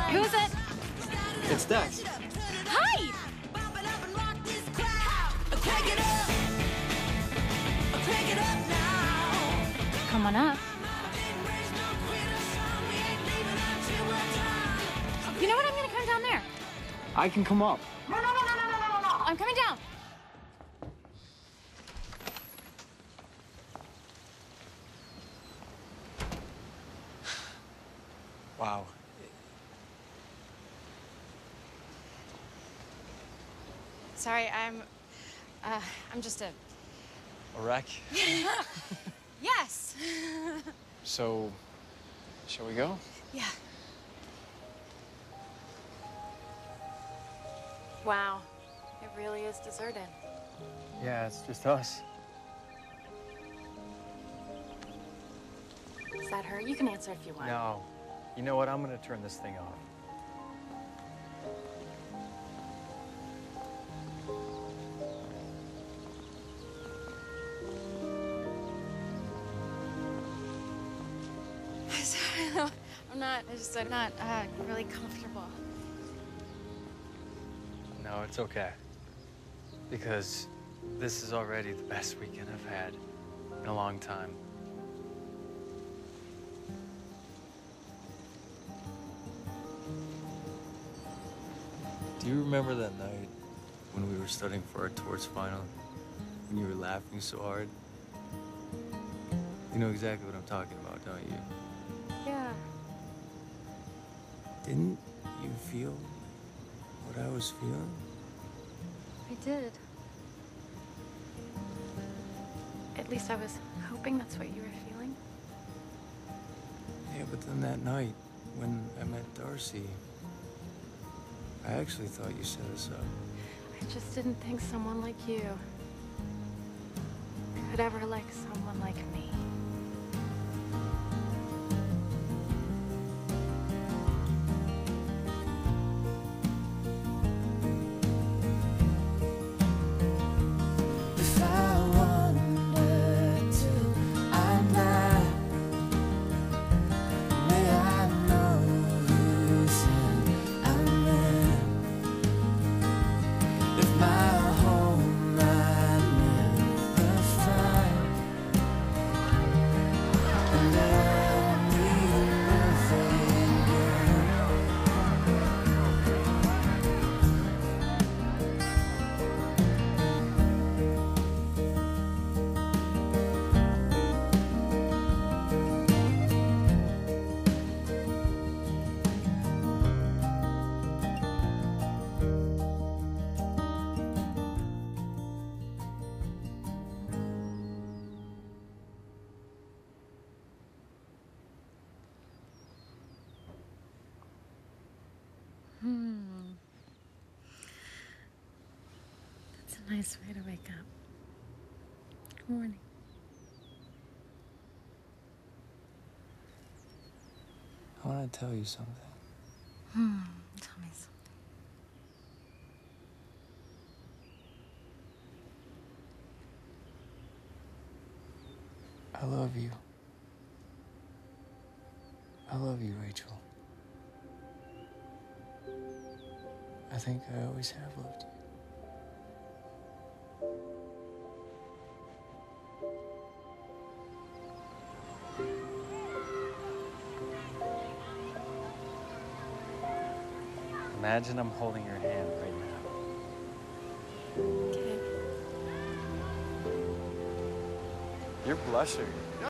Who is it? It's Dex. Hi! Come on up. You know what? I'm gonna come down there. I can come up. No. I'm coming down. Wow. Sorry, I'm just a... A wreck? Yes. So, shall we go? Yeah. Wow, it really is deserted. Yeah, it's just us. Is that her? You can answer if you want. No. You know what? I'm gonna turn this thing off. Sorry, no, I'm not really comfortable. No, it's okay. Because this is already the best weekend I've had in a long time. Do you remember that night when we were studying for our torts final and you were laughing so hard? You know exactly what I'm talking about, don't you? Yeah. Didn't you feel what I was feeling? I did. At least I was hoping that's what you were feeling. Yeah, but then that night when I met Darcy, I actually thought you set us up. I just didn't think someone like you could ever like someone like me. That's a nice way to wake up. Good morning. I want to tell you something. Tell me something. I love you. I love you, Rachel. I think I always have loved you. Imagine I'm holding your hand right now. Okay. You're blushing.